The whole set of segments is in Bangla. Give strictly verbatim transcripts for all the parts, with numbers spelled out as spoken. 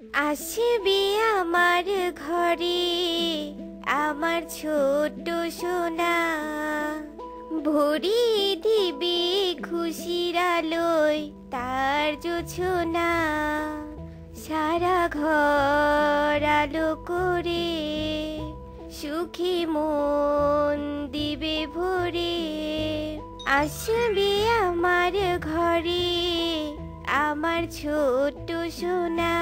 আসবে আমার ঘরে আমার ছোট্ট সোনা, ভরে দিবে খুশির আলোয় তার জোছনা। সারা ঘর আলো করে সুখী মন দিবে ভরে। আসবে আমার ঘরে আমার ছোট্ট সোনা।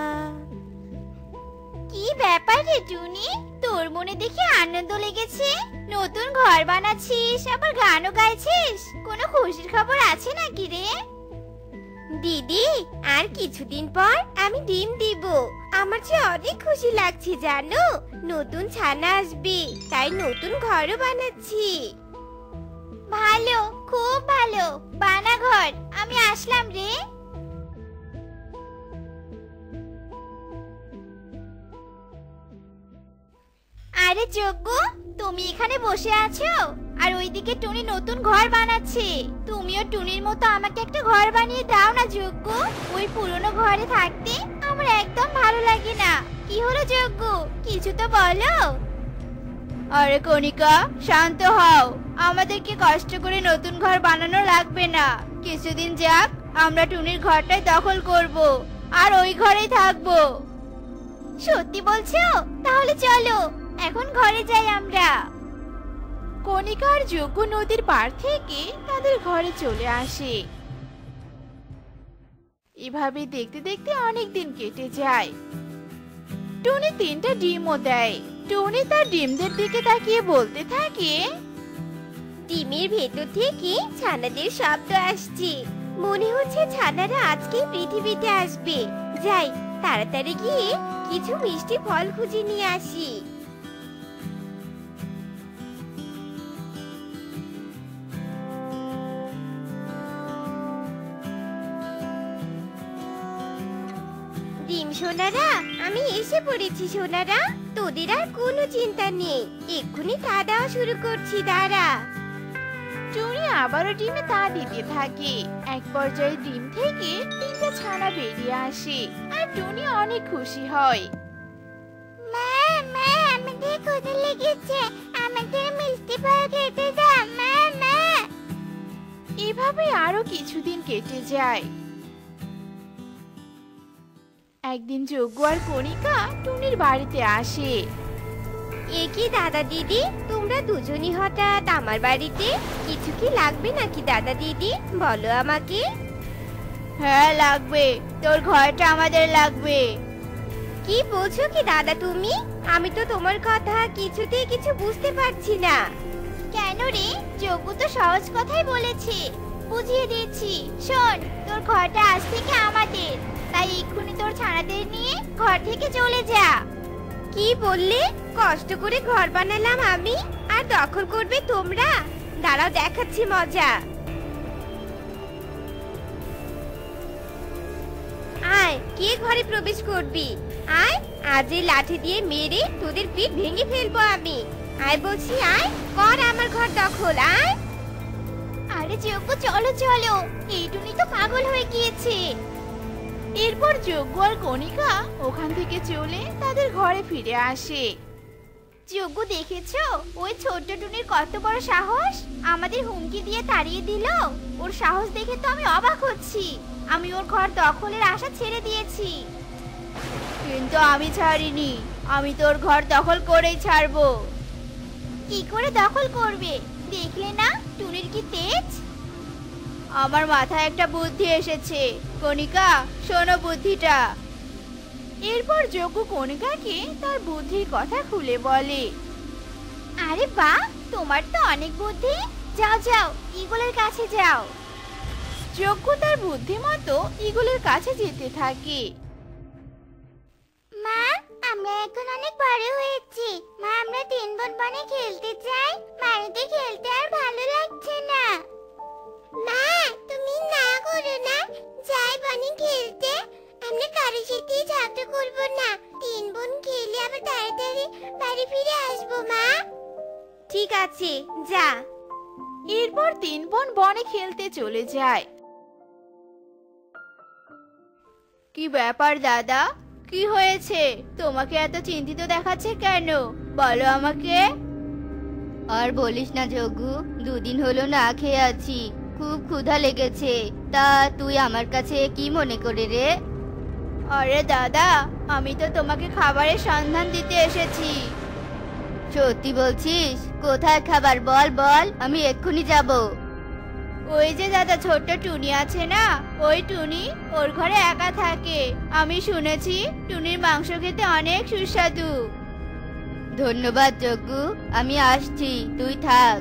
কি ব্যাপার রে টুনি, তোর মনে দেখি আনন্দ লেগেছে। নতুন ঘর বানাচ্ছিস, আবার গানও গাইছিস। কোনো খুশির খবর আছে নাকি রে? দিদি, আর কিছুদিন পর আমি ডিম দিব। আমার যে অনেক খুশি লাগছে জানো। নতুন ছানা আসবে, তাই নতুন ঘরও বানাচ্ছি। ভালো, খুব ভালো। বানা ঘর, আমি আসলাম রে। আরে যজ্ঞ, তুমি এখানে বসে আছো আর ওইদিকে টুনি নতুন ঘর বানাচ্ছে। তুমিও টুনির মতো আমাকে একটা ঘর বানিয়ে দাও না যজ্ঞ। ওই পুরনো ঘরে থাকতে আমার একদম ভালো লাগে না। কি হলো যজ্ঞ, কিছু তো বলো। আরে কণিকা, শান্ত হও। আমাদেরকে কষ্ট করে নতুন ঘর বানানো লাগবে না। কিছুদিন যাক, আমরা টুনির ঘরটাই দখল করব আর ওই ঘরেই থাকবো। সত্যি বলছো? তাহলে চলো এখন ঘরে যাই আমরা। কণিকা আর যজ্ঞ নদীর পার থেকে তাদের ঘরে চলে আসে। এভাবে দেখতে দেখতে অনেক দিন কেটে যায়। টুনি তিনটা ডিমও দেয়। টুনি তার ডিমদের দিকে তাকিয়ে বলতে থাকে, ডিমের ভেতর থেকে ছানাদের শব্দ আসছে। মনে হচ্ছে ছানারা আজকেই পৃথিবীতে আসবে। যাই, তাড়াতাড়ি গিয়ে কিছু মিষ্টি ফল খুঁজে নিয়ে আসি। ডিম সোনারা, আমি এসে পড়েছি সোনারা। তোদের আর কোনো চিন্তা নেই, এক্ষুনি তা দেওয়া শুরু করছি, দাঁড়া। টুনি আবারও ডিমে তা দিতে থাকে। এক পর্যায়ে ডিম থেকে তিনটা ছানা বেরিয়ে আসে আর টুনি অনেক খুশি হয়। মা, মা, আমাদের ক্ষুধা লেগেছে, আমাদের মিষ্টি ফল খেতে দাও মা, মা। এভাবে আরো কিছুদিন কেটে যায়। একদিন যজ্ঞ আর কণিকা টুনির বাড়িতে আসে। এ কি দাদা দিদি, তোমরা দুজনই হঠাৎ আমার বাড়িতে? কিছু কি লাগবে নাকি দাদা দিদি, বলো আমাকে। হ্যাঁ লাগবে, তোর ঘরটা আমাদের লাগবে। কি বলছো কি দাদা তুমি? আমি তো তোমার কথা কিছুতেই কিছু বুঝতে পারছি না। কেন রে, যজ্ঞ তো সহজ কথাই বলেছে, বুঝিয়ে দিচ্ছি। শোন, তোর ঘরটা আজ থেকে আমাদের, তাই এক্ষুনি তোর ছানাদের নিয়ে ঘর থেকে চলে যা। কি বললে? কষ্ট করে ঘর বানালাম আমি, আর দখল করবে তোমরা? দাঁড়াও, দেখাচ্ছি মজা। আয়, কে ঘরে প্রবেশ করবি? আয়, আজ এই লাঠি দিয়ে মেরে তোদের পিঠ ভেঙে ফেলবো আমি। আয় বলছি, আয়, কর আমার ঘর দখল, আয়। আরে যজ্ঞ, চলো চলো, এই টুনি তো পাগল হয়ে গিয়েছে। এরপর যজ্ঞ আর কণিকা ওখান থেকে চলে তাদের ঘরে ফিরে আসে। যজ্ঞ, দেখেছো ওই ছোট্ট টুনির কত বড় সাহস? আমাদের হুমকি দিয়ে তাড়িয়ে দিল। ওর সাহস দেখে তো আমি অবাক হচ্ছি। আমি ওর ঘর দখলের আশা ছেড়ে দিয়েছি, কিন্তু আমি ছাড়িনি। আমি তোর ঘর দখল করেই ছাড়বো। কি করে দখল করবে? দেখলে না টুনির কি তেজ। আমার মাথায় একটা বুদ্ধি এসেছে। কণিকা, শোনো বুদ্ধিটা। এরপর যজ্ঞ কণিকাকে তার বুদ্ধির কথা খুলে বলে। আরে বাহ, তোমার তো অনেক বুদ্ধি। যাও যাও, ঈগলের কাছে যাও। যজ্ঞ তার বুদ্ধি মতো ঈগলের কাছে যেতে থাকে। মা, আমরা এখন অনেক বড় হয়েছি। মা, আমরা তিন বোন বনে খেলতে চাই। বাড়িতে খেলতে আর ভালো লাগছে না। মা, তুমি না করো না, যাই বনে খেলতে। আমরা কারোর সাথে ঝগড়া করবো না। তিন বোন খেলে আবার তাড়াতাড়ি বাড়ি ফিরে আসবো মা। ঠিক আছে, যা। এরপর তিন বোন বনে খেলতে চলে যায়। কি ব্যাপার দাদা, কি হয়েছে? তোমাকে এত চিন্তিত দেখাচ্ছে কেন? বলো আমাকে। আর বলিস না যোগু, দুদিন হলো না খেয়ে আছি, খুব ক্ষুধা লেগেছে। তা তুই আমার কাছে কি মনে করে রে? আরে দাদা, আমি তো তোমাকে খাবারের সন্ধান দিতে এসেছি। সত্যি বলছিস? কোথায় খাবার বল বল, আমি এক্ষুনি যাব। ওই যে দাদা ছোট্ট টুনি আছে না, ওই টুনি ওর ঘরে একা থাকে। আমি শুনেছি টুনির মাংস খেতে অনেক সুস্বাদু। ধন্যবাদ যোগু, আমি আসছি, তুই থাক।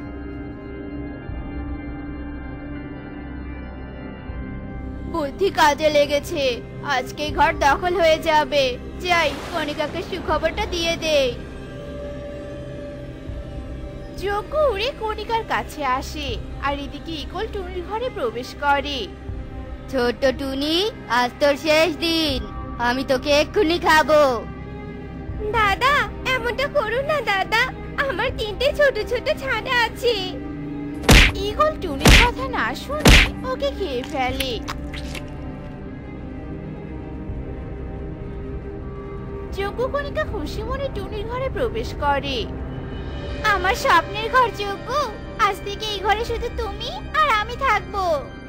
বুদ্ধি কাজে লেগেছে, আজকে ঘর দখল হয়ে যাবে। যাই, কণিকাকে সুখবরটা দিয়ে দেই। যজ্ঞ উড়ে কণিকার কাছে আসে, আর এদিকে ইগল টুনির ঘরে প্রবেশ করে। ছোট্ট টুনি, আজ তোর শেষ দিন, আমি তোকে এক্ষুনি খাবো। দাদা, এমনটা করো না দাদা, আমার তিনটে ছোট ছোট ছানা আছে। ইগল টুনির কথা না শুনে ওকে খেয়ে ফেলে। যজ্ঞ কণিকা খুশি মনে টুনির ঘরে প্রবেশ করে। আমার স্বপ্নের ঘর যজ্ঞ, আজ থেকে এই ঘরে শুধু তুমি আর আমি থাকবো।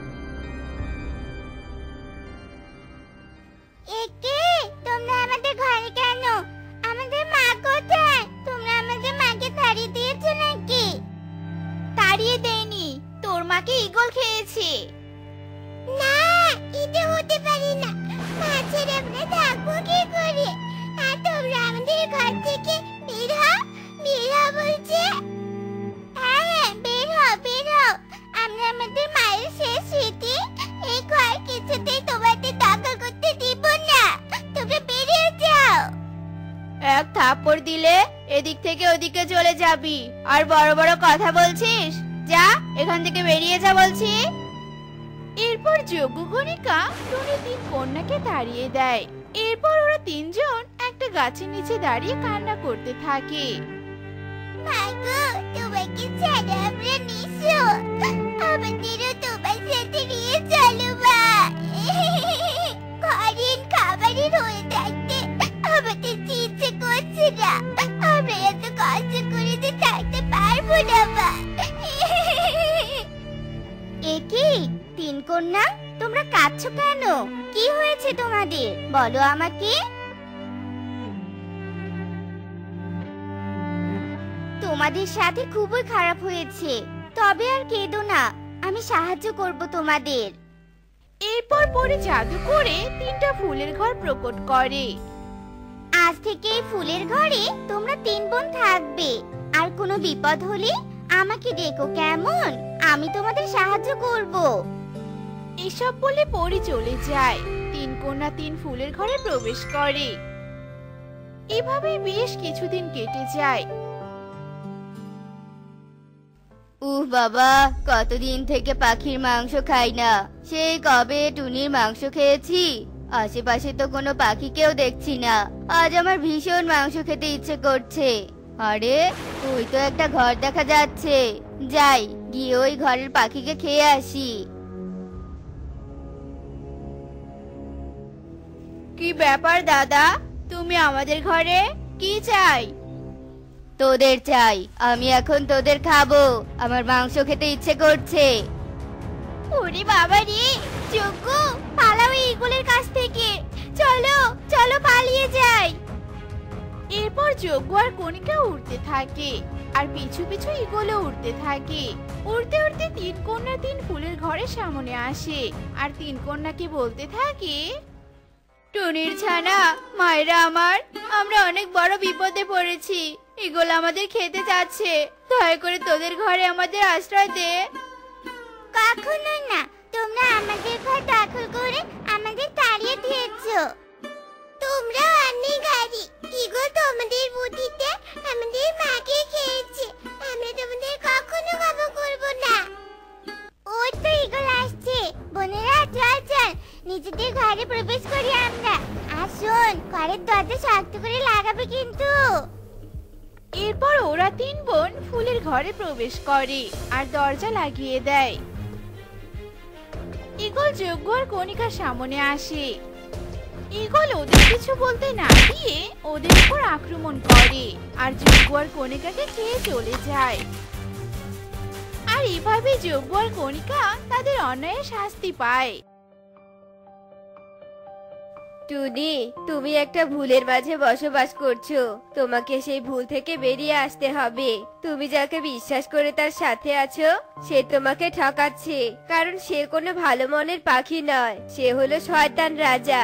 একে, তোমরা আমাদের ঘরে কেন? আমাদের মা কোথায়? তোমরা আমাদের মাকে তাড়িয়ে দিয়েছো নাকি? তাড়িয়ে দেয়নি, তোর মাকে ইগল খেয়েছে। না, এটা হতে পারে না। মা ছেড়ে আমরা থাকবো কি করে? আর তোমরা আমাদের ঘর থেকে বের হও, বের হও বলছে। হ্যাঁ হ্যাঁ, বের হও, বের হও। আমরা আমাদের মায়ের শেষ স্মৃতি এই ঘর কিছুতেই তোমাদের দখল করতে দিব না। তোমরা বেরিয়ে যাও। এক থাপ্পড় দিলে এদিক থেকে ওদিকে চলে যাবি, আর বড় বড় কথা বলছিস? যা, এখান থেকে বেরিয়ে যা বলছি। এরপর যজ্ঞ কণিকা টুনির তিন কন্যাকে তাড়িয়ে দেয়। এরপর ওরা তিনজন একটা গাছের নিচে দাঁড়িয়ে কান্না করতে থাকে। মাগো, তোমাকে ছাড়া আমরা নিশো, আমাদেরও তোমার সাথে নিয়ে চলো মা। ঘরের খাবারের হয়ে থাকতে আমাদের ইচ্ছে করছে না, আমরা এত কষ্ট করে যে থাকতে পারবো না মা। একি তিন কন্যা, তোমরা কাঁদছো কেন? কি হয়েছে তোমাদের, বলো আমাকে। তোমাদের সাথে খুবই খারাপ হয়েছে, তবে আর কেঁদো না, আমি সাহায্য করব তোমাদের। এরপর পরে জাদু করে তিনটা ফুলের ঘর প্রকট করে। আজ থেকে এই ফুলের ঘরে তোমরা তিন বোন থাকবে, আর কোনো বিপদ হলে আমাকে ডেকো কেমন? আমি তোমাদের সাহায্য করব। এসব বলে পরি চলে যায়। তিন কন্যা তিন ফুলের ঘরে প্রবেশ করে। এভাবে বেশ কিছুদিন কেটে যায়। উহ বাবা, কতদিন থেকে পাখির মাংস খাই না, সেই কবে টুনির মাংস খেয়েছি। আশেপাশে তো কোনো পাখিকেও দেখছি না, আজ আমার ভীষণ মাংস খেতে ইচ্ছে করছে। আরে, ওই তো একটা ঘর দেখা যাচ্ছে, যাই গিয়ে ওই ঘরের পাখিকে খেয়ে আসি। কি ব্যাপার দাদা, তুমি আমাদের ঘরে কি চাই? তোদের চাই, আমি এখন তোদের খাবো, আমার মাংস খেতে ইচ্ছে করছে। ওরে বাবা রে, যজ্ঞ পালাও ইগলের কাছ থেকে, চলো চলো পালিয়ে যাই। এরপর যজ্ঞ আর কণিকা উড়তে থাকে, আর পিছু পিছু ইগলও উড়তে থাকে। উড়তে উড়তে তিন কন্যা তিন ফুলের ঘরের সামনে আসে, আর তিন কন্যাকে বলতে থাকে, টুনির ছানা, মায়েরা আমার, আমরা অনেক বড় বিপদে পড়েছি। ইগল আমাদের খেতে যাচ্ছে, দয়া করে তোদের ঘরে আমাদের আশ্রয় দে। কখনো না, তোমরা আমাদের ঘর দখল করে আমাদের তাড়িয়ে দিয়েছো। তোমরা অনেক গাড়ি, ইগল তোমাদের বুদ্ধিতে আমাদের মাকে খেয়েছে, আমরা তোমাদের কখনো ক্ষমা করব না। ওই তো ইগল আসছে, বোনেরা চল চল নিজেদের ঘরে প্রবেশ করি আমরা। আর শোন, ঘরের দরজা শক্ত করে লাগাবে কিন্তু। এরপর ওরা তিন বোন ফুলের ঘরে প্রবেশ করে আর দরজা লাগিয়ে দেয়। ইগল যজ্ঞ আর কণিকার সামনে আসে। ঈগল ওদের কিছু বলতে না দিয়ে ওদের উপর আক্রমণ করে আর যজ্ঞ আর কণিকাকে খেয়ে চলে যায়। আর এভাবে যজ্ঞ আর কণিকা তাদের অন্যায়ের শাস্তি পায়। টুনি, তুমি একটা ভুলের মাঝে বসবাস করছো। তোমাকে সেই ভুল থেকে বেরিয়ে আসতে হবে। তুমি যাকে বিশ্বাস করে তার সাথে আছো সে তোমাকে ঠকাচ্ছে, কারণ সে কোনো ভালো মনের পাখি নয়, সে হলো শয়তান রাজা।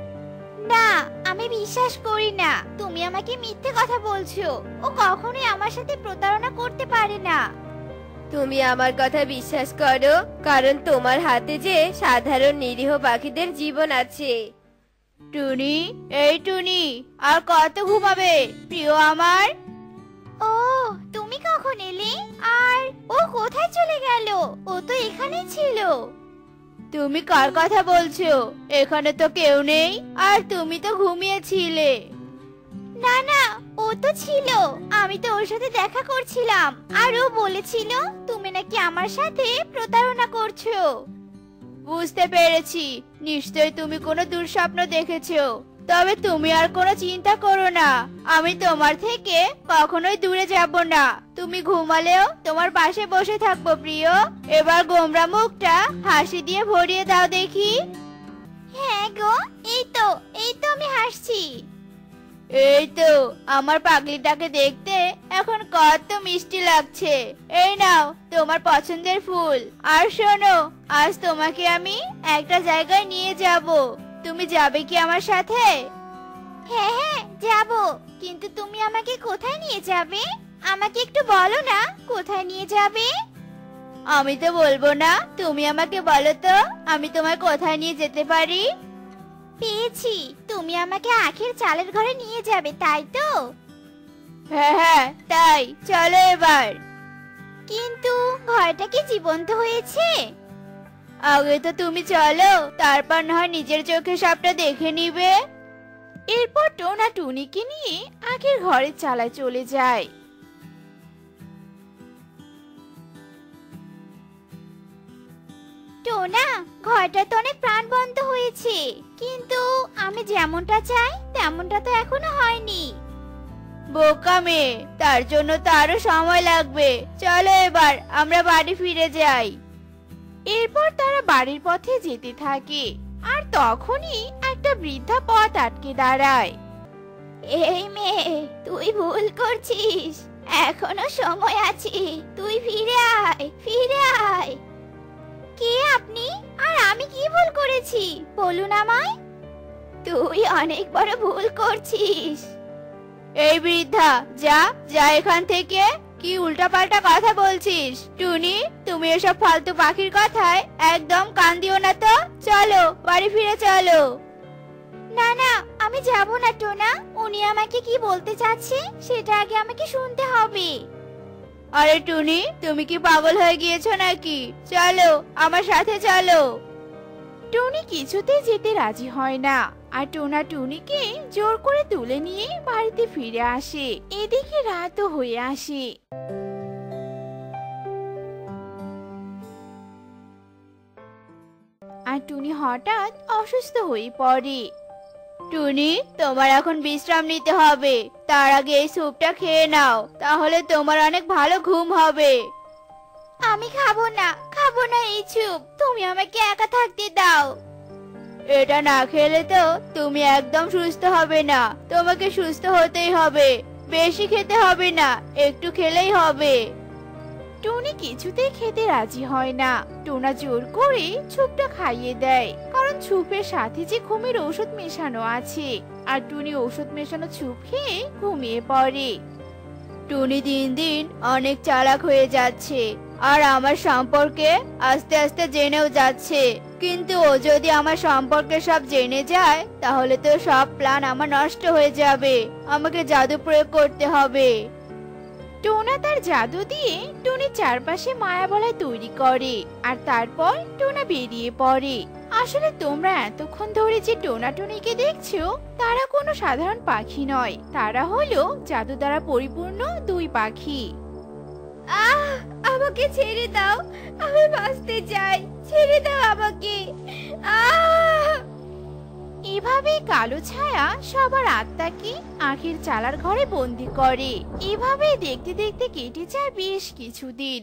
না, আমি বিশ্বাস করি না। তুমি আমাকে মিথ্যে কথা বলছো। ও কখনোই আমার সাথে প্রতারণা করতে পারে না। তুমি আমার কথা বিশ্বাস করো, কারণ তোমার হাতে যে সাধারণ নিরীহ পাখিদের জীবন আছে। টুনি, এই টুনি, আর কত ঘুমাবে প্রিয় আমার? ও, তুমি কখন এলে? আর ও কোথায় চলে গেল? ও তো এখানেই ছিল। তুমি কার কথা বলছো? এখানে তো কেউ নেই, আর তুমি তো ঘুমিয়েছিলে। না না, ও তো ছিল। আমি তো ওর সাথে দেখা করছিলাম, আর ও বলেছিল তুমি নাকি আমার সাথে প্রতারণা করছো। বুঝতে পেরেছি, নিশ্চয়ই তুমি কোনো দুঃস্বপ্ন দেখেছো। তবে তুমি আর কোনো চিন্তা করো না, আমি তোমার থেকে কখনোই দূরে যাব না। তুমি ঘুমালেও তোমার পাশে বসে থাকবো প্রিয়। এবার গোমরা মুখটা হাসি দিয়ে ভরিয়ে দাও দেখি। হ্যাঁ গো, এই তো এই তো আমি হাসছি। এই তো, আমার পাগলিটাকে দেখতে এখন কত মিষ্টি লাগছে। এই নাও তোমার পছন্দের ফুল। আর শোনো, আজ তোমাকে আমি একটা জায়গায় নিয়ে যাব। তুমি যাবে কি আমার সাথে? হ্যাঁ হ্যাঁ যাব, কিন্তু তুমি আমাকে কোথায় নিয়ে যাবে? আমাকে একটু বলো না, কোথায় নিয়ে যাবে? আমি তো বলবো না, তুমি আমাকে বলো তো, আমি তোমায় কোথায় নিয়ে যেতে পারি? পেয়েছি, তুমি আমাকে আখের চালের ঘরে নিয়ে যাবে, তাই তো? হ্যাঁ হ্যাঁ তাই, চলো এবার। কিন্তু ঘরটা কি জীবন্ত হয়েছে? আগে তো তুমি চলো, তারপর না হয় নিজের চোখে সবটা দেখে নিবে। এরপর টোনা টুনিকে নিয়ে আখের ঘরের চালায় চলে যায়। টোনা, ঘরটা তো অনেক প্রাণবন্ত হয়েছে, কিন্তু আমি যেমনটা চাই তেমনটা তো এখনো হয়নি। বোকা মেয়ে, তার জন্য তো আরো সময় লাগবে। চলো এবার আমরা বাড়ি ফিরে যাই। এরপর তারা বাড়ির পথে যেতে থাকে, আর তখনই একটা বৃদ্ধা পথ আটকে দাঁড়ায়। এই মেয়ে, তুই ভুল করছিস, এখনো সময় আছে, তুই ফিরে আয়, ফিরে আয়। কে আপনি? আর আমি কি ভুল করেছি বলুন আমায়। তুই অনেক বড় ভুল করছিস। এই বৃদ্ধা, যা যা এখান থেকে। কি উল্টাপাল্টা কথা বলছিস? টুনি, তুমি এসব ফালতু পাখির কথায় একদম কান দিও না তো। চলো বাড়ি ফিরে চলো। না না, আমি যাব না টোনা। উনি আমাকে কি বলতে চাচ্ছে সেটা আগে আমাকে শুনতে হবে। আরে টুনি, তুমি কি পাগল হয়ে গিয়েছো নাকি? চলো আমার সাথে চলো। টুনি কিছুতেই যেতে রাজি হয় না, আর টোনা টুনিকে জোর করে তুলে নিয়ে বাড়িতে ফিরে আসে। এদিকে রাতও হয়ে আসে। আর টুনি হঠাৎ অসুস্থ হয়ে পড়ে। টুনি, তোমার এখন বিশ্রাম নিতে হবে। তার আগে এই স্যুপটা খেয়ে নাও, তাহলে তোমার অনেক ভালো ঘুম হবে। আমি খাবো না, খাবো না এই স্যুপ। তুমি আমাকে একা থাকতে দাও। এটা না খেলে তো তুমি একদম সুস্থ হবে না। তোমাকে সুস্থ হতেই হবে। বেশি খেতে হবে না, একটু খেলেই হবে। টুনি কিছুতেই খেতে রাজি হয় না। টোনা জোর করে ছুপটা খাইয়ে দেয়, কারণ ছুপের সাথে যে ঘুমের ঔষধ মেশানো আছে। আর টুনি ঔষধ মেশানো ছুপ খেয়ে ঘুমিয়ে পড়ে। টুনি দিন দিন অনেক চালাক হয়ে যাচ্ছে, আর আমার সম্পর্কে আস্তে আস্তে জেনেও যাচ্ছে। কিন্তু ও যদি আমার সম্পর্কে সব জেনে যায়, তাহলে তো সব প্ল্যান আমার নষ্ট হয়ে যাবে। আমাকে জাদু প্রয়োগ করতে হবে। টোনা তার জাদু দিয়ে টুনির চারপাশে মায়াবলয় তৈরি করে, আর তারপর টোনা বেরিয়ে পড়ে। আসলে তোমরা এতক্ষণ ধরে যে টোনা টুনিকে দেখছো, তারা কোনো সাধারণ পাখি নয়। তারা হলো জাদু দ্বারা পরিপূর্ণ দুই পাখি। আহ, আমাকে ছেড়ে দাও, আমি বাঁচতে চাই, ছেড়ে দাও আমাকে। আহ! এভাবে কালো ছায়া সবার আত্মাকে আখের চালার ঘরে বন্দি করে। এভাবে দেখতে দেখতে কেটে যায় বেশ কিছুদিন।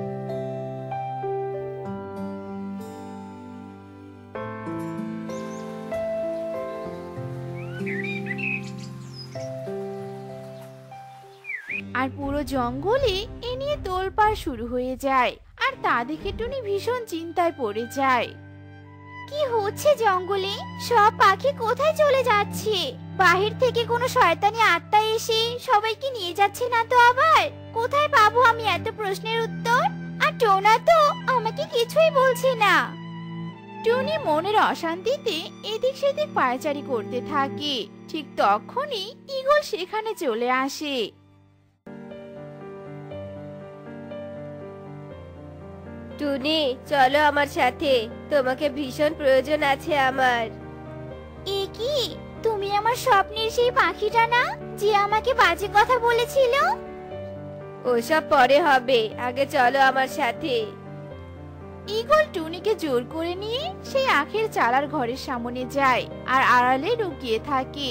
আর পুরো জঙ্গলে এ নিয়ে তোলপাড় শুরু হয়ে যায়। আর তা দেখে টুনি ভীষণ চিন্তায় পড়ে যায়। কি হচ্ছে জঙ্গলে? সব পাখি কোথায় চলে যাচ্ছে? বাহির থেকে কোনো শয়তানি আত্মা এসে সবাইকে নিয়ে যাচ্ছে না তো আবার? কোথায় পাবো আমি এত প্রশ্নের উত্তর? আর টোনা তো আমাকে কিছুই বলছে না। টুনি মনের অশান্তিতে এদিক সেদিক পায়চারি করতে থাকে। ঠিক তখনই ঈগল সেখানে চলে আসে। টুনি, চলো আমার সাথে, তোমাকে ভীষণ প্রয়োজন আছে আমার। এ কি, তুমি আমার স্বপ্নের সেই পাখিটা না যে আমাকে বাজে কথা বলেছিল? ওসব পরে হবে, আগে চলো আমার সাথে। ঈগল টুনিকে জোর করে নিয়ে সেই আখের চালার ঘরের সামনে যায় আর আড়ালে লুকিয়ে থাকে।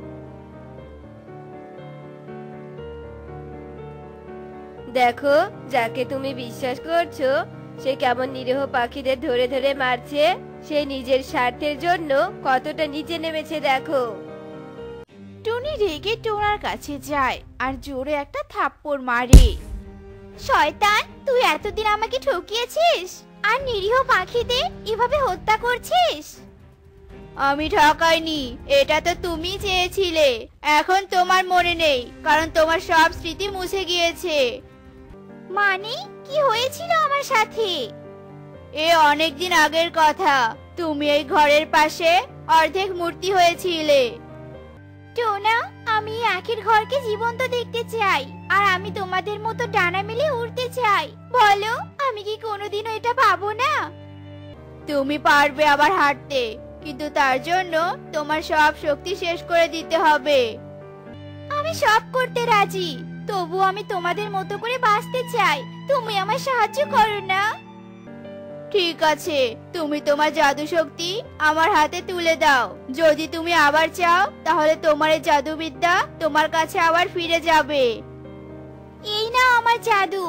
দেখো, যাকে তুমি বিশ্বাস করছো সে কেমন নিরীহ পাখিদের ধরে ধরে মারছে। সে নিজের স্বার্থের জন্য কতটা নিচে নেমেছে দেখো। টুনি রেগে টোনার কাছে যায় আর জোরে একটা থাপ্পড় মারে। শয়তান, তুই এতদিন আমাকে ঠকিয়েছিস আর নিরীহ পাখিদের এভাবে হত্যা করছিস। আমি ঠকাইনি, এটা তো তুমি চেয়েছিলে। এখন তোমার মনে নেই, কারণ তোমার সব স্মৃতি মুছে গিয়েছে। মানে কি হয়েছিল আমার সাথে? এ অনেকদিন আগের কথা। তুমি এই ঘরের পাশে অর্ধেক মূর্তি হয়েছিলে। টোনা, আমি এই আখের ঘরকে জীবন্ত দেখতে চাই আর আমি তোমাদের মতো ডানা মেলে উড়তে চাই। বলো, আমি কি কোনোদিনও এটা পাবো না? তুমি পারবে আবার হাঁটতে, কিন্তু তার জন্য তোমার সব শক্তি শেষ করে দিতে হবে। আমি সব করতে রাজি, তবু আমি তোমাদের মতো করে বাঁচতে চাই। তুমি আমার সাহায্য করো না? ঠিক আছে, তুমি তোমার জাদু শক্তি আমার হাতে তুলে দাও। যদি তুমি আবার চাও তাহলে তোমার এই জাদুবিদ্যা তোমার কাছে আবার ফিরে যাবে। এই নাও আমার জাদু।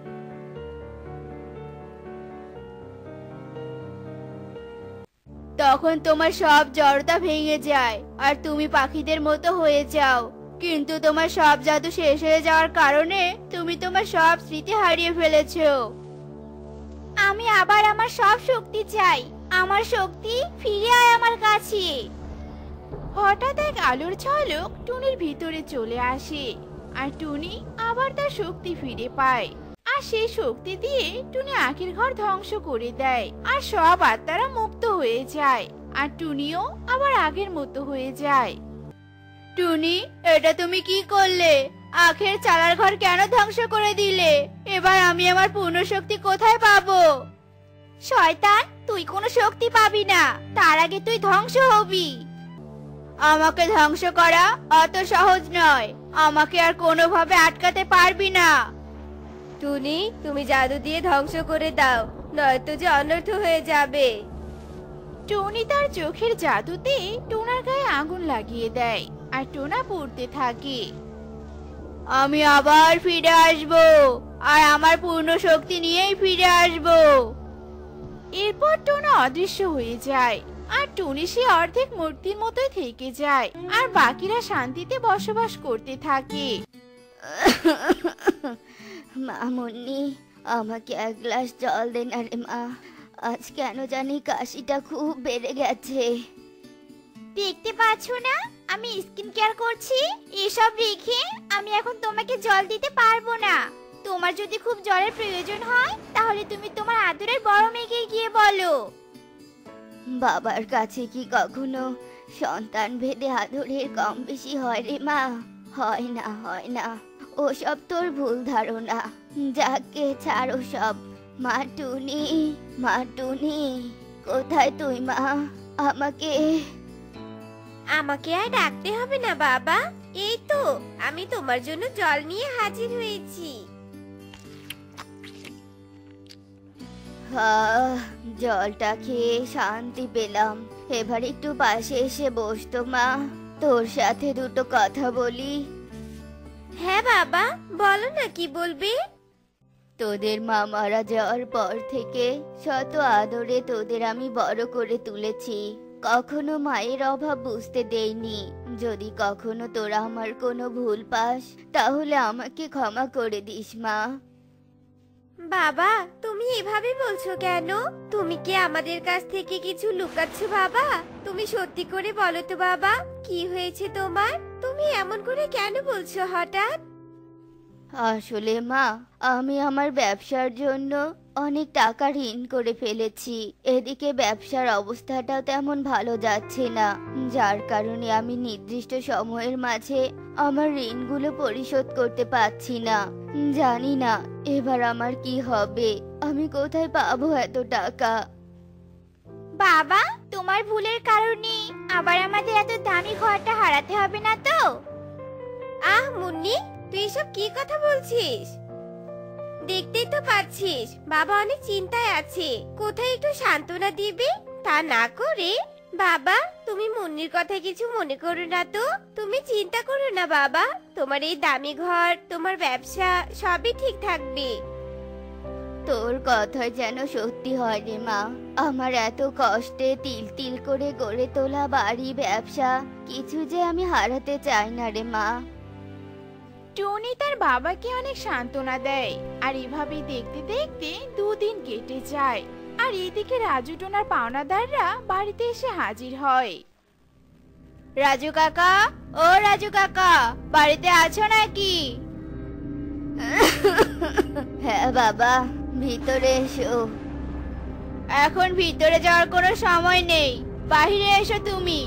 তখন তোমার সব জড়তা ভেঙে যায় আর তুমি পাখিদের মতো হয়ে যাও। কিন্তু তোমার সব জাদু শেষ হয়ে যাওয়ার কারণে তুমি তোমার সব স্মৃতি হারিয়ে ফেলেছো। আমি আবার আমার সব শক্তি চাই। আমার শক্তি ফিরে আয় আমার কাছে। হঠাৎ এক আলোর ঝলক টুনির ভিতরে চলে আসে আর টুনি আবার তার শক্তি ফিরে পায়। আর সেই শক্তি দিয়ে টুনি আখের ঘর ধ্বংস করে দেয় আর সব আত্মারা মুক্ত হয়ে যায়। আর টুনিও আবার আগের মতো হয়ে যায়। টুনি, এটা তুমি কি করলে? আখের চালার ঘর কেন ধ্বংস করে দিলে? এবার আমি আমার পূর্ণ শক্তি কোথায় পাবো? শয়তান, তুই কোনো শক্তি পাবি না, তার আগে তুই ধ্বংস হবি। আমাকে ধ্বংস করা অত সহজ নয়। আমাকে আর কোনোভাবে আটকাতে পারবি না। টুনি, তুমি জাদু দিয়ে ধ্বংস করে দাও, নয়তো যে অনর্থ হয়ে যাবে। টুনি তার চোখের জাদুতে টোনার গায়ে আগুন লাগিয়ে দেয় আর টোনা পড়তে থাকে। আমি আবার ফিরে আসবো আর আমার পূর্ণ শক্তি নিয়েই ফিরে আসবো। এরপর টোনা অদৃশ্য হয়ে যায় আর টুনি সে অর্ধেক মূর্তির মতোই থেকে যায় আর বাকিরা শান্তিতে বসবাস করতে থাকে। মা মুন্নি, আমাকে এক গ্লাস জল দে না রে মা। আজ কেন জানি কাশিটা খুব বেড়ে গেছে। দেখতে পাচ্ছ না আমি স্কিন কেয়ার করছি? এসব রেখে আমি এখন তোমাকে জল দিতে পারবো না। তোমার যদি খুব জলের প্রয়োজন হয় তাহলে তুমি তোমার আদরের বড় মেয়েকে গিয়ে বলো। বাবার কাছে কি কখনো সন্তান ভেদে আদরের কম বেশি হয় রে মা? হয় না, হয় না। ওসব তোর ভুল ধারণা। যাকে ছাড়ো সব। মা টুনি, মা টুনি, কোথায় তুই মা? আমাকে আমাকে আর ডাকতে হবে না বাবা, এই তো আমি তোমার জন্য জল নিয়ে হাজির হয়েছি। আহ, জলটা খেয়ে শান্তি পেলাম। এবার একটু পাশে এসে বসতো মা, তোর সাথে দুটো কথা বলি। হ্যাঁ বাবা, বলো না কি বলবি। তোদের মা মারা যাওয়ার পর থেকে শত আদরে তোদের আমি বড় করে তুলেছি, কখনো মায়ের অভাব বুঝতে দেইনি। যদি কখনো তোরা আমার কোনো ভুল পাস তাহলে আমাকে ক্ষমা করে দিস মা। বাবা, তুমি এভাবে বলছো কেন? তুমি কি আমাদের কাছ থেকে কিছু লুকাচ্ছ বাবা? তুমি সত্যি করে বলো তো বাবা, কি হয়েছে তোমার? তুমি এমন করে কেন বলছো হঠাৎ? আসলে মা, আমি আমার ব্যবসার জন্য অনেক টাকা ঋণ করে ফেলেছি। এদিকে ব্যবসার অবস্থাটাও তেমন ভালো যাচ্ছে না, যার কারণে আমি নির্দিষ্ট সময়ের মাঝে আমার ঋণগুলো পরিশোধ করতে পারছি না। জানি না এবার আমার কি হবে, আমি কোথায় পাবো এত টাকা। বাবা, তোমার ভুলের কারণে আবার আমাদের এত দামি ঘরটা হারাতে হবে না তো? আহ মুন্নি, তুই এসব কি কথা বলছিস? দেখতেই তো পাচ্ছিস বাবা অনেক চিন্তায় আছে, কোথায় একটু সান্ত্বনা দিবি তা না করে। বাবা, তুমি মুন্নির কথা কিছু মনে করো না তো। তুমি চিন্তা করো না বাবা, তোমার এই দামি ঘর, তোমার ব্যবসা সবই ঠিক থাকবে। তোর কথা যেন সত্যি হয় রে মা। আমার এত কষ্টে তিল তিল করে গড়ে তোলা বাড়ি, ব্যবসা কিছু যে আমি হারাতে চাই না রে মা। টুনি তার বাবাকে অনেক সান্ত্বনা দেয়। আর এভাবেই দেখতে দেখতে দুদিন কেটে যায়। আর এদিকে রাজু টোনার পাওনাদাররা বাড়িতে এসে হাজির হয়। রাজু কাকা, ও রাজু কাকা, বাড়িতে আছো নাকি? হ্যাঁ বাবা, ভিতরে এসো। এখন ভিতরে যাওয়ার কোনো সময় নেই, বাইরে এসো তুমি।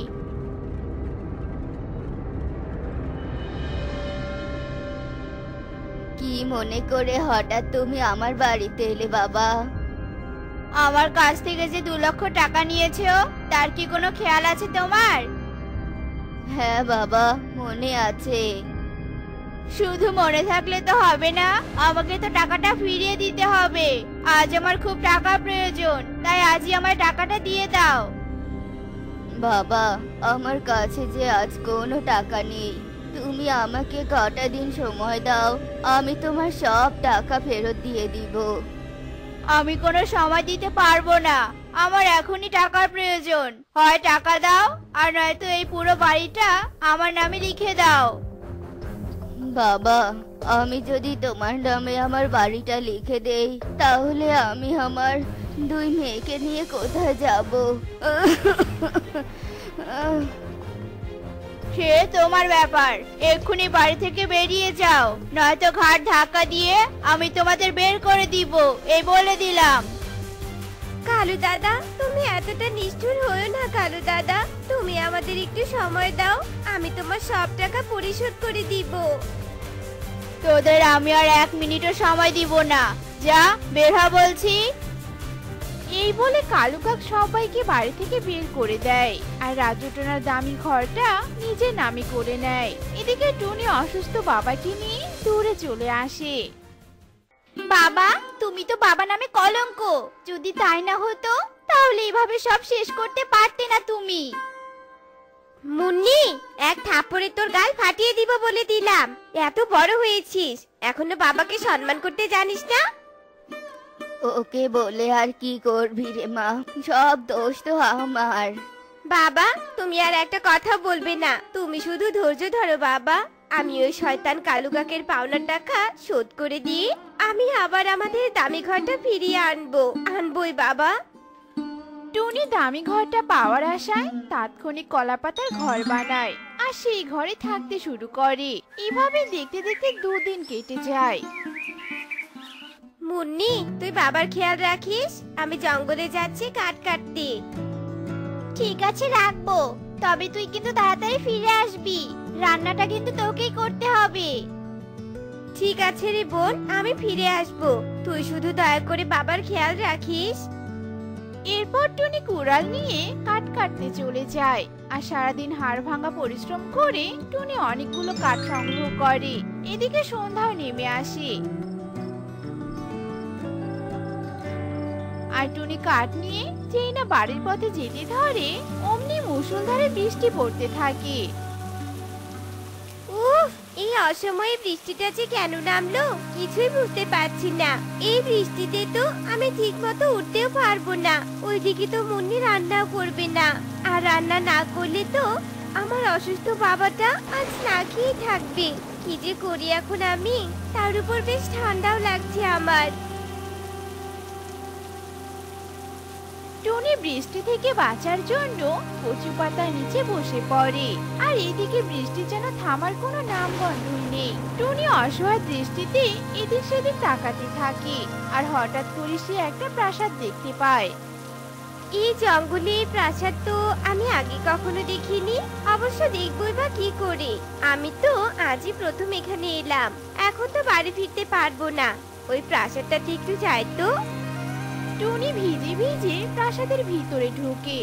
কি মনে করে হঠাৎ তুমি আমার বাড়িতে এলে বাবা? আমার কাছ থেকে যে দু লক্ষ টাকা নিয়েছো তার কি কোনো খেয়াল আছে তোমার? হ্যাঁ বাবা, মনে আছে। শুধু মনে থাকলে তো হবে না, আমাকে তো টাকাটা ফিরিয়ে দিতে হবে। আজ আমার খুব টাকা প্রয়োজন, তাই আজই আমার টাকাটা দিয়ে দাও। বাবা, আমার কাছে যে আজ কোনো টাকা নেই। তুমি আমাকে কটা দিন সময় দাও, আমি তোমার সব টাকা ফেরত দিয়ে দিব। আমি কোনো সময় দিতে পারবো না, আমার এখনই টাকার প্রয়োজন। হয় টাকা দাও, আর নয়তো এই পুরো বাড়িটা আমার নামে লিখে দাও। বাবা, আমি যদি তোমার নামে আমার বাড়িটা লিখে দেই তাহলে আমি আমার দুই মেয়েকে নিয়ে কোথায় যাব? সে তোমার ব্যাপার, এক্ষুনি বাড়ি থেকে বেরিয়ে যাও, নয়তো ঘাট ধাক্কা দিয়ে আমি তোমাদের বের করে দিব, এই বলে দিলাম। কালু দাদা, তুমি এতটা নিষ্ঠুর হও না কালু দাদা। তুমি আমাদের একটু সময় দাও, আমি তোমার সব টাকা পরিশোধ করে দিব। তোদের আমি আর এক মিনিটও সময় দিব না, যা বের হ বলছি। এই বলে কালু কাক সবাইকে বাড়ি থেকে বের করে দেয়, আর রাজু টোনার দামি ঘরটা নিজের নামে করে নেয়। এদিকে টুনি অসুস্থ বাবাকে নিয়ে দূরে চলে আসে। বাবা, তুমি তো বাবা নামে কলঙ্ক। যদি তাই না হতো তাহলে এভাবে সব শেষ করতে পারতে না তুমি। মুন্নি, এক থাপ্পড়ে তোর গাল ফাটিয়ে দিব বলে দিলাম। এত বড় হয়েছিস, এখনো বাবাকে সম্মান করতে জানিস না? ওকে বলে আর কি করবি রে মা, সব দোষ তো আমার। বাবা, তুমি আর একটা কথা বলবে না, তুমি শুধু ধৈর্য ধরো বাবা। আমি ওই শয়তান কালু কাকের পাওনার টাকা শোধ করে দিয়ে আমি আবার আমাদের দামি ঘরটা ফিরিয়ে আনবো আনবোই বাবা। টুনি দামি ঘরটা পাওয়ার আশায় তাৎক্ষণিক কলাপাতার ঘর বানায়, আর সেই ঘরে থাকতে শুরু করে। এভাবে দেখতে দেখতে দুদিন কেটে যায়। মুন্নি, তুই বাবার খেয়াল রাখিস, আমি জঙ্গলে যাচ্ছি কাঠ কাটতে। ঠিক আছে, রাখবো। তবে তুই কিন্তু তাড়াতাড়ি ফিরে আসবি, রান্নাটা কিন্তু তোকেই করতে হবে। ঠিক আছে রে বোন, আমি ফিরে আসবো, তুই শুধু দয়া করে বাবার খেয়াল রাখিস। এরপর টুনি কুড়াল নিয়ে কাঠ কাটতে চলে যায়, আর সারাদিন হাড় ভাঙা পরিশ্রম করে টুনি অনেকগুলো কাঠ সংগ্রহ করে। এদিকে সন্ধ্যাও নেমে আসে, আর টুনি কাঠ নিয়ে যেই না বাড়ির পথে যেতে ধরে অমনি মুষলধারে বৃষ্টি পড়তে থাকে। উফ, এই অসময়ে বৃষ্টিটা যে কেন নামলো কিছুই বুঝতে পারছি না। এই বৃষ্টিতে তো আমি ঠিক মতো উঠতেও পারবো না। ওইদিকে তো মুন্নি রান্নাও করবে না, আর রান্না না করলে তো আমার অসুস্থ বাবাটা আজ না খেয়ে থাকবে। কি যে করি এখন আমি? তার উপর বেশ ঠান্ডাও লাগছে আমার। টুনি বৃষ্টি থেকে বাঁচার জন্য কচু পাতার নিচে বসে পড়ে, আর এদিকে বৃষ্টি যেন থামার কোনো নাম গন্ধই নেই। টুনি অসহায় দৃষ্টিতে এদিক সেদিক তাকাতে থাকে, আর হঠাৎ করে সে একটা প্রাসাদ দেখতে পায়। এই জঙ্গলে এই প্রাসাদ তো আমি আগে কখনো দেখিনি। অবশ্য দেখবই বা কি করে? আমি তো আজই প্রথম এখানে এলাম। এখন তো বাড়ি ফিরতে পারবো না। ওই প্রাসাদটাতে একটু যাই তো। টুনি ভিজে ভিজে প্রাসাদের ভিতরে ঢোকে,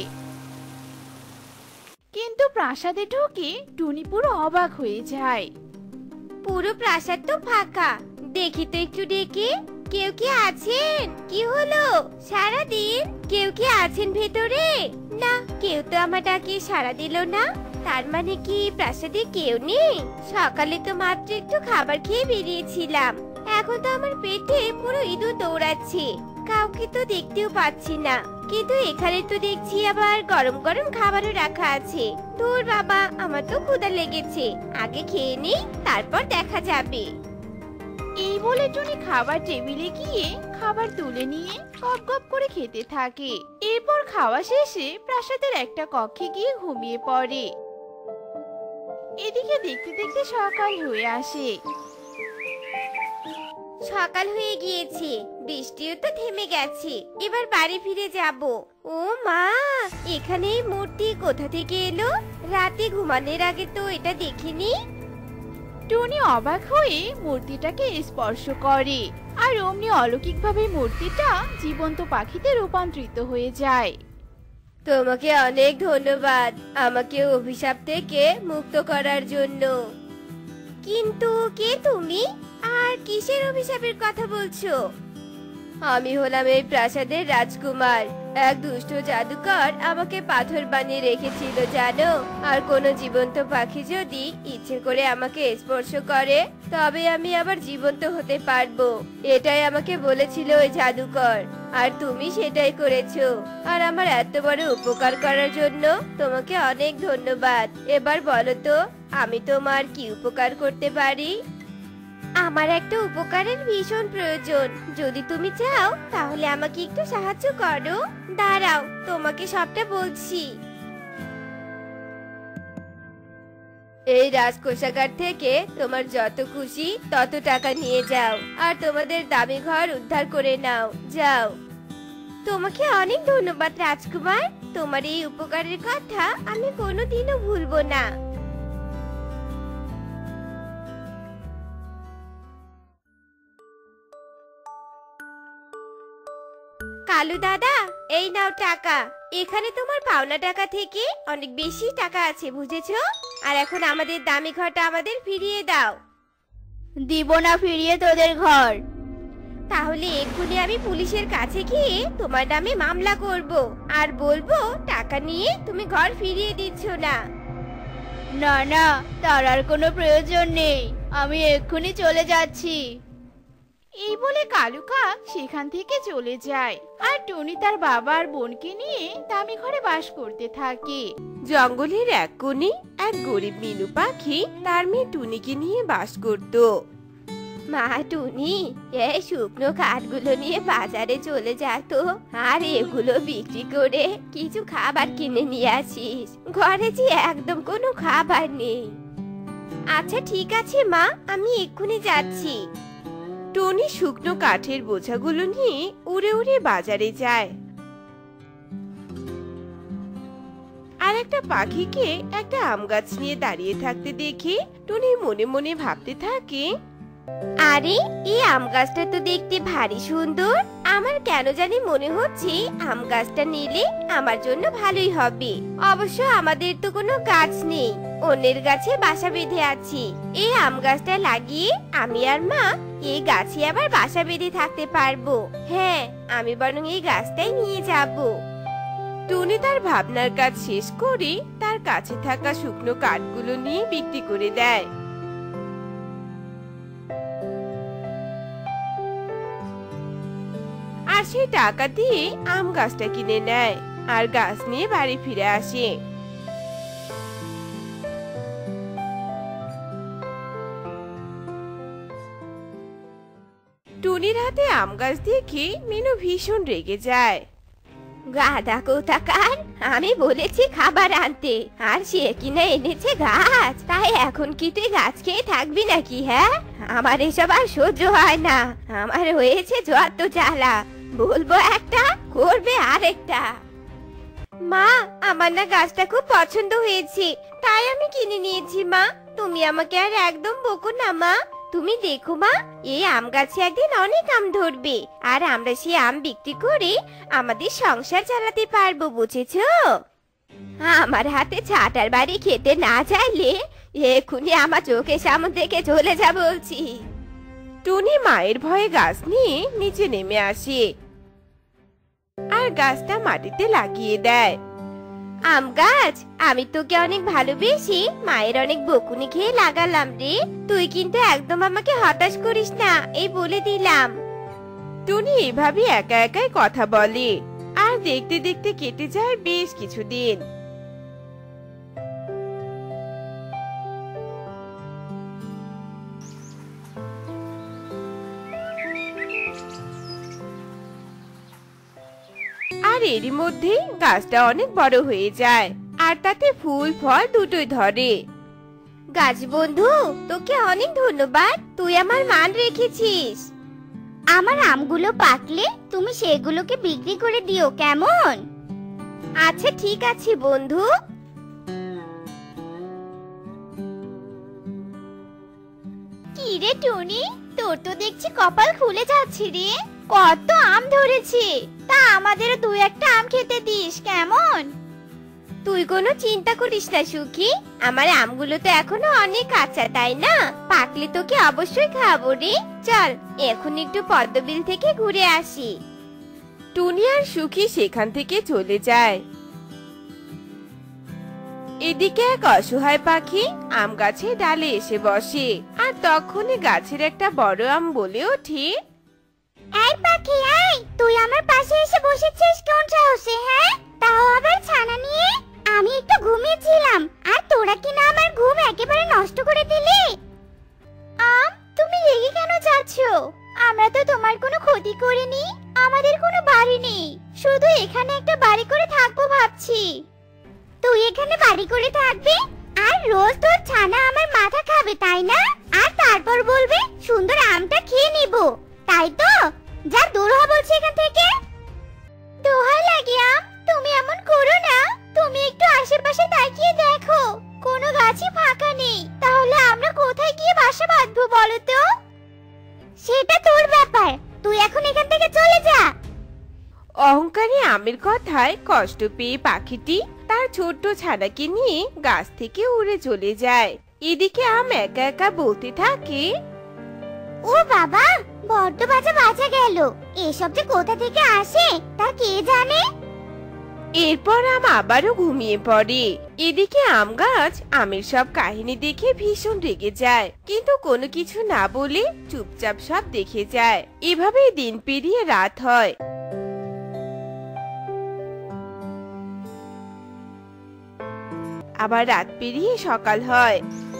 কিন্তু প্রাসাদে ঢোকে টুনি পুরো অবাক হয়ে যায়। পুরো প্রাসাদ তো ফাঁকা। দেখি তো একটু ডেকে, কেউ কি আছেন? কি হলো? সারা দিন কেউ কি আছেন ভেতরে? না, কেউ তো আমার ডাকে সাড়া দিল না। তার মানে কি প্রাসাদে কেউ নেই? সকালে তো মাত্র একটু খাবার খেয়ে বেরিয়েছিলাম, এখন তো আমার পেটে পুরো ইঁদুর দৌড়াচ্ছে। কাউকে তো দেখতেও পাচ্ছি না, কিন্তু এখানে তো দেখছি আবার গরম গরম খাবারও রাখা আছে। ধুর বাবা, আমার তো ক্ষুধা লেগেছে, আগে খেয়ে নিই, তারপর দেখা যাবে। এই বলে টুনি খাবার টেবিলে গিয়ে খাবার তুলে নিয়ে গপ গপ করে খেতে থাকে। এরপর খাওয়া শেষে প্রাসাদের একটা কক্ষে গিয়ে ঘুমিয়ে পড়ে। এদিকে দেখতে দেখতে সকাল হয়ে আসে। সকাল হয়ে গিয়েছে, বৃষ্টিও তো থেমে গেছে। এবার বাড়ি ফিরে যাব। ও মা, এখানে এই মূর্তি কোথা থেকে এলো? রাতে ঘুমানোর আগে তো এটা দেখিনি। টুনি অবাক হয়ে মূর্তিটাকে স্পর্শ করে, আর অমনি অলৌকিকভাবে মূর্তিটা জীবন্ত পাখিতে রূপান্তরিত হয়ে যায়। তোমাকে অনেক ধন্যবাদ আমাকে অভিশাপ থেকে মুক্ত করার জন্য। কিন্তু কে তুমি, আর কিসের অভিশাপের কথা বলছো? আমি হলাম এই প্রাসাদের রাজকুমার। এক দুষ্ট জাদুকর আমাকে পাথর বানিয়ে রেখেছিল জানো। আর কোনো জীবন্ত পাখি যদি ইচ্ছে করে আমাকে স্পর্শ করে তবে আমি আবার জীবন্ত হতে পারবো, এটাই আমাকে বলেছিল ওই জাদুকর। আর তুমি সেটাই করেছো। আর আমার এত বড় উপকার করার জন্য তোমাকে অনেক ধন্যবাদ। এবার বলো তো আমি তোমার কি উপকার করতে পারি? আমার একটা উপকারের ভীষণ প্রয়োজন। যদি তুমি চাও তাহলে আমাকে একটু সাহায্য করো। দাঁড়াও, তোমাকে সবটা বলছি। এই রাজকোষাগার থেকে তোমার যত খুশি তত টাকা নিয়ে যাও, আর তোমাদের দামি ঘর উদ্ধার করে নাও। যাও। তোমাকে অনেক ধন্যবাদ রাজকুমার। তোমার এই উপকারের কথা আমি কোনোদিনও ভুলবো না। কালু দাদা, এই নাও টাকা। এখানে তোমার পাওনা টাকা থেকে অনেক বেশি টাকা আছে, বুঝেছো? আর এখন আমাদের দামি ঘরটা আমাদের ফিরিয়ে দাও। দিব না ফিরিয়ে তোদের ঘর। তাহলে এক্ষুনি আমি পুলিশের কাছে গিয়ে তোমার নামে মামলা করব, আর বলবো টাকা নিয়ে তুমি ঘর ফিরিয়ে দিচ্ছ না। না না, তার আর কোনো প্রয়োজন নেই, আমি এক্ষুনি চলে যাচ্ছি। এই বলে কালু কাক সেখান থেকে চলে যায়, আর টুনি তার বাবা আর বোনকে নিয়ে দামি ঘরে বাস করতে থাকে। জঙ্গলের এক কোণে এক গরিব মিনু পাখি তার মেয়ে টুনিকে নিয়ে বাস করত। মা টুনি, এই শুকনো কাঠগুলো নিয়ে বাজারে চলে যেত, আর এগুলো বিক্রি করে কিছু খাবার কিনে নিয়ে আসিস। ঘরে যে একদম কোনো খাবার নেই। আচ্ছা ঠিক আছে মা, আমি এক্ষুনি যাচ্ছি। টুনি শুকনো কাঠের বোঝাগুলো নিয়ে উড়ে উড়ে বাজারে যায়, আর একটা পাখিকে একটা আম গাছ নিয়ে দাঁড়িয়ে থাকতে দেখে টুনি মনে মনে ভাবতে থাকে, আরে এই আম গাছটা তো দেখতে ভারী সুন্দর। আমার কেন জানি মনে হচ্ছে আম গাছটা নিলে আমার জন্য ভালোই হবে। অবশ্য আমাদের তো কোনো গাছ নেই, অন্যের গাছে বাসা বেঁধে আছি। এই আম গাছটা লাগিয়ে আমি আর মা এই গাছে আবার বাসা বেঁধে থাকতে পারবো। হ্যাঁ, আমি বরং এই গাছটাই নিয়ে যাব। টুনি তার ভাবনার কাজ শেষ করে তার কাছে থাকা শুকনো কাঠগুলো নিয়ে বিক্রি করে দেয়। আর সেই টাকা দিয়ে আম গাছটা কিনে নেয় আর গাছ নিয়ে বাড়ি ফিরে আসে। টুনির হাতে আম গাছ দেখে মিনু ভীষণ রেগে যায়। গাধা কোথাকার, আমি বলেছি খাবার আনতে আর সে কিনা এনেছে গাছ। তাই এখন কি তুই গাছ খেয়ে থাকবি নাকি? হ্যাঁ, আমার এসব আর সহ্য হয় না। আমার হয়েছে যত জ্বালা, বলবো একটা করবে আরেকটা। মা, আমার না গাছটা খুব পছন্দ হয়েছে, তাই আমি কিনে নিয়েছি। মা, তুমি আমাকে আর একদম বকো না মা। তুমি দেখো মা, এই আম গাছে একদিন অনেক আম ধরবে আর আমরা সেই আম বিক্রি করে আমাদের সংসার চালাতে পারবো, বুঝেছো? আমার হাতে ছাটার বাড়ি খেতে না চাইলে এক্ষুনি আমার চোখের সামনে থেকে চলে যা বলছি। টুনি মায়ের ভয়ে গাছ নিয়ে নিচে নেমে আসে আর গাছটা মাটিতে লাগিয়ে দেয়। আম গাছ, আমি তোকে অনেক ভালোবেসে মায়ের অনেক বকুনি খেয়ে লাগালাম রে। তুই কিন্তু একদম আমাকে হতাশ করিস না, এই বলে দিলাম। টুনি এভাবে একা একাই কথা বলে আর দেখতে দেখতে কেটে যায় বেশ কিছুদিন। আর এরই মধ্যে গাছটা অনেক বড় হয়ে যায় আর তাতে ফুল ফল দুটোই ধরে। গাছ বন্ধু, তোকে অনেক ধন্যবাদ, তুই আমার মান রেখেছিস। আমার আমগুলো পাকলে তুমি সেগুলোকে বিক্রি করে দিও, কেমন? আচ্ছা ঠিক আছে বন্ধু। কি রে টুনি, তোর তো দেখছি কপাল খুলে যাচ্ছে রে। কত আম ধরেছে, তা আমাদের দুই একটা আম খেতে দিস, কেমন? তুই কোনো চিন্তা করিস না সুখী, আমার আমগুলো তো এখনো অনেক কাঁচা, তাই না? পাকলে তোকে অবশ্যই খাবো রে। চল এখন একটু পদ্মবিল থেকে ঘুরে আসি। টুনি আর সুখী সেখান থেকে চলে যায়। এদিকে এক অসহায় পাখি আম গাছের ডালে এসে বসে আর তখনই গাছের একটা বড় আম বলে ওঠে, এই পাখি, এই তুই আমার পাশে এসে বসেছিস কোন সাহসে? হ্যাঁ, তাও আবার ছানা নিয়ে। আমি একটু ঘুমিয়েছিলাম আর তোরা কিনা আমার ঘুম একেবারে নষ্ট করে দিলি। আম, তুমি রেগে কেন যাচ্ছ? আমরা তো তোমার কোনো ক্ষতি করিনি, আমাদের কোনো বাড়ি নেই, শুধু এখানে একটা বাড়ি করে থাকবো ভাবছি। তুই এখানে বাড়ি করে থাকবি আর রোজ তোর ছানা আমার মাথা খাবে, তাই না? আর তারপর বলবে সুন্দর আমটা খেয়ে নিব, তাই তো? যা দূর হ বলছি এখান থেকে। দোহাই লাগে আম, তুমি এমন করো না। তুমি একটু আশেপাশে তাকিয়ে দেখো, কোনো গাছই ফাঁকা নেই, তাহলে আমরা কোথায় গিয়ে বাসা বাঁধবো বলো তো? সেটা তোর ব্যাপার, তুই এখন এখান থেকে চলে যা। অহংকারী আমের কথায় কষ্ট পেয়ে পাখিটি তার ছোট্ট ছানাকে নিয়ে গাছ থেকে উড়ে চলে যায়। এদিকে আম একা একা বলতে থাকে, ও বাবা, বড্ড বাজা বাজা গেল, এসব যে কোথা থেকে আসে তা কে জানে। এরপর আম আবারও ঘুমিয়ে পড়ে। এদিকে আম গাছ আমের সব কাহিনী দেখে ভীষণ রেগে যায়, কিন্তু কোনো কিছু না বলে চুপচাপ সব দেখে যায়। এভাবেই দিন পেরিয়ে রাত হয়। আবার রাত পেরিয়ে সকাল হয়।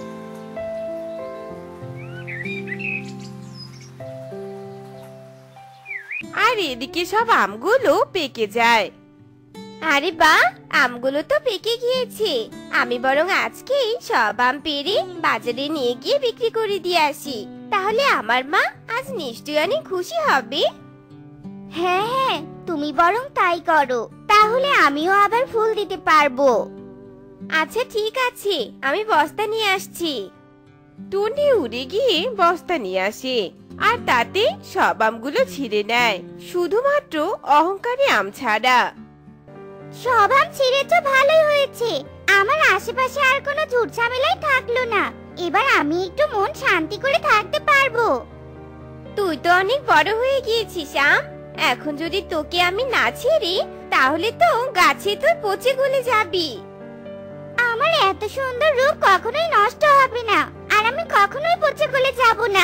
আর এদিকে সব আমগুলো পেকে যায়। আরে বাহ, আমগুলো তো পেকে গিয়েছে। আমি বরং আজকে সব আম পেড়ে বাজারে নিয়ে গিয়ে বিক্রি করে দিয়ে আসি, তাহলে আমার মা আজ নিশ্চয়ই অনেক খুশি হবে। হ্যাঁ হ্যাঁ, তুমি বরং তাই করো, তাহলে আমিও আবার ফুল দিতে পারবো। আচ্ছা ঠিক আছে, আমি বস্তা নিয়ে আসছি। টুনি উড়ে গিয়ে বস্তা নিয়ে আসে আর তাতে সব আমগুলো ছিঁড়ে নেয়, শুধুমাত্র অহংকারী আম ছাড়া। সব আম ছিঁড়ে তো ভালোই হয়েছে, আমার আশেপাশে আর কোনো ঝুট ঝামেলাই থাকলো না। এবার আমি একটু মন শান্তি করে থাকতে পারবো। তুই তো অনেক বড় হয়ে গিয়েছিস আম, এখন যদি তোকে আমি না ছেড়ি তাহলে তো গাছে তুই পচে গলে যাবি। আমার এত সুন্দর রূপ কখনোই নষ্ট হবে না, আর আমি কখনোই পচে গলে যাব না।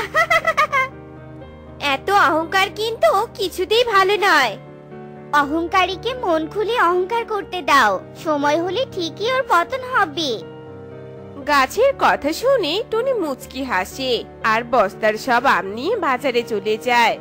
এত অহংকার কিন্তু কিছুতেই ভালো নয়। অহংকারীকে মন খুলে অহংকার করতে দাও, সময় হলে ঠিকই ওর পতন হবে। গাছের কথা শুনে টুনি মুচকি হাসে আর বস্তার সব আম নিয়ে বাজারে চলে যায়।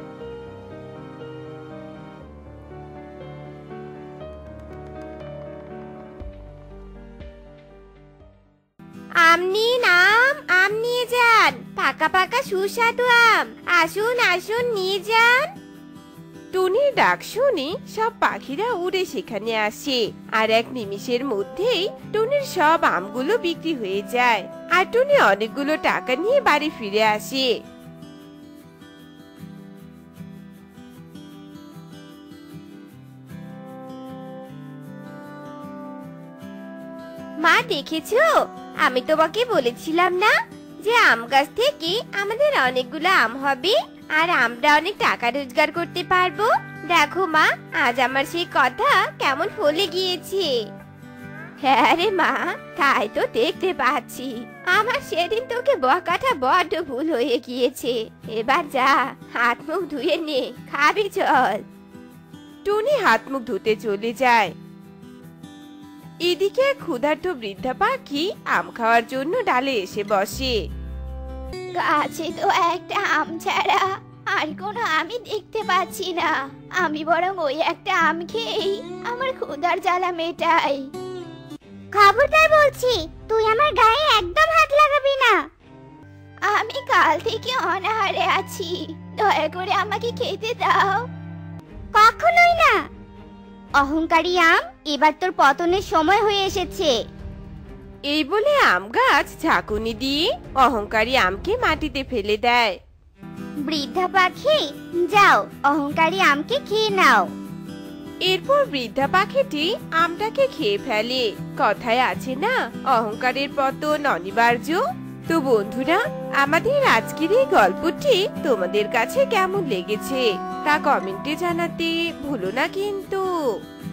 আম নিন, আম আম নিয়ে যান, পাকা পাকা সুস্বাদু আম, আসুন আসুন নিয়ে যান। টুনির ডাক শুনে সব পাখিরা উড়ে সেখানে আসে আর এক নিমিষের মধ্যেই টুনির সব আমগুলো বিক্রি হয়ে যায় আর টুনি অনেকগুলো টাকা নিয়ে বাড়ি ফিরে আসে। মা দেখেছো, আমি তোমাকে বলেছিলাম না যে আম গাছ থেকে আমাদের অনেকগুলো আম হবে আর আমরা অনেক টাকা রোজগার করতে পারবো। দেখো মা, আজ আমার সেই কথা কেমন ফলে গিয়েছে। হ্যাঁ রে মা, তাই তো দেখতে পাচ্ছি। আমার সেদিন তোকে বকাটা বড্ড ভুল হয়ে গিয়েছে। এবার যা, হাত মুখ ধুয়ে নে, খাবি চল। টুনি হাত মুখ ধুতে চলে যায়। এদিকে ক্ষুধার্ত বৃদ্ধা পাখি আম খাওয়ার জন্য ডালে এসে বসে। গাছে তো একটা আম ছাড়া আর কোনো আমি দেখতে পাচ্ছি না। আমি বরং ওই একটা আম খেয়েই আমার ক্ষুধার জ্বালা মেটাই। খবরদার বলছি, তুই আমার গায়ে একদম হাত লাগাবি না। আমি কাল থেকে অনাহারে আছি, দয়া করে আমাকে খেতে দাও। কখনোই না। অহংকারী আম, এবার তোর পতনের সময় হয়ে এসেছে। এই বলে আম গাছ ঝাঁকুনি দিয়ে অহংকারী আমকে মাটিতে ফেলে দেয়। বৃদ্ধা পাখি, যাও অহংকারী আমকে খেয়ে নাও। এরপর বৃদ্ধা পাখিটি আমটাকে খেয়ে ফেলে। কথায় আছে না, অহংকারের পতন অনিবার্য। তো বন্ধুরা, আমাদের আজকের এই গল্পটি তোমাদের কাছে কেমন লেগেছে তা কমেন্টে জানাতে ভুলো না কিন্তু।